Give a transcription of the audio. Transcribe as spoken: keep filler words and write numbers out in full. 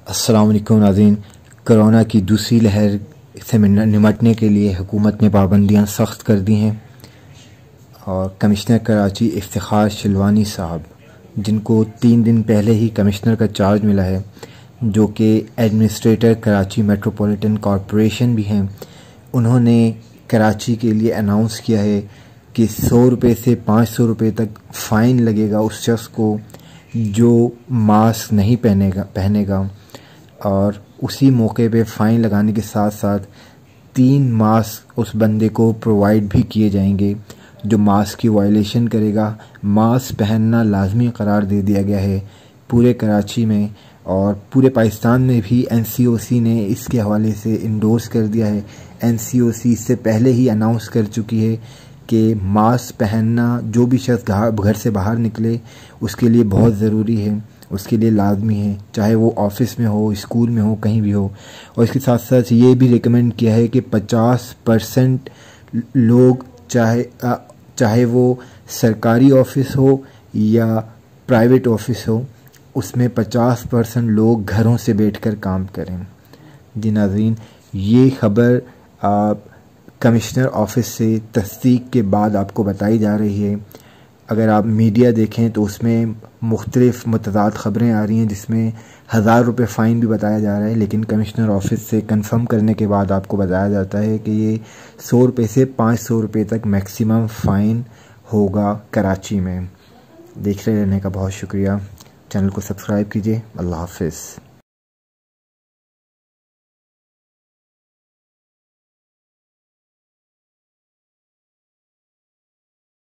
अस्सलाम वालेकुम नाज़रीन। कोरोना की दूसरी लहर से निमटने के लिए हुकूमत ने पाबंदियां सख्त कर दी हैं और कमिश्नर कराची इफ्तिखार शिलवानी साहब, जिनको तीन दिन पहले ही कमिश्नर का चार्ज मिला है, जो कि एडमिनिस्ट्रेटर कराची मेट्रोपॉलिटन कॉरपोरेशन भी हैं, उन्होंने कराची के लिए अनाउंस किया है कि सौ रुपये से पाँच सौ रुपये तक फ़ाइन लगेगा उस शख्स को जो मास्क नहीं पहनेगा पहनेगा और उसी मौके पे फ़ाइन लगाने के साथ साथ तीन मास्क उस बंदे को प्रोवाइड भी किए जाएंगे जो मास्क की वायलेशन करेगा। मास्क पहनना लाजमी करार दे दिया गया है पूरे कराची में, और पूरे पाकिस्तान में भी एन सी ओ सी ने इसके हवाले से इंडोर्स कर दिया है। एन सी ओ सी इससे पहले ही अनाउंस कर चुकी है कि मास्क पहनना जो भी शख्स घर से बाहर निकले उसके लिए बहुत ज़रूरी है, उसके लिए लाजमी है, चाहे वो ऑफिस में हो, स्कूल में हो, कहीं भी हो। और इसके साथ साथ ये भी रिकमेंड किया है कि पचास परसेंट लोग, चाहे चाहे वो सरकारी ऑफिस हो या प्राइवेट ऑफिस हो, उसमें पचास परसेंट लोग घरों से बैठकर काम करें। जी नाज़रीन, ये ख़बर आप कमिश्नर ऑफिस से तस्दीक के बाद आपको बताई जा रही है। अगर आप मीडिया देखें तो उसमें मुख्तलिफ मतदाद ख़बरें आ रही हैं जिसमें हज़ार रुपये फ़ाइन भी बताया जा रहा है, लेकिन कमिश्नर ऑफिस से कंफर्म करने के बाद आपको बताया जाता है कि ये सौ रुपये से पाँच सौ रुपये तक मैक्सिमम फ़ाइन होगा कराची में। देख रहे रहने का बहुत शुक्रिया। चैनल को सब्सक्राइब कीजिए। अल्लाह हाफ़िज़।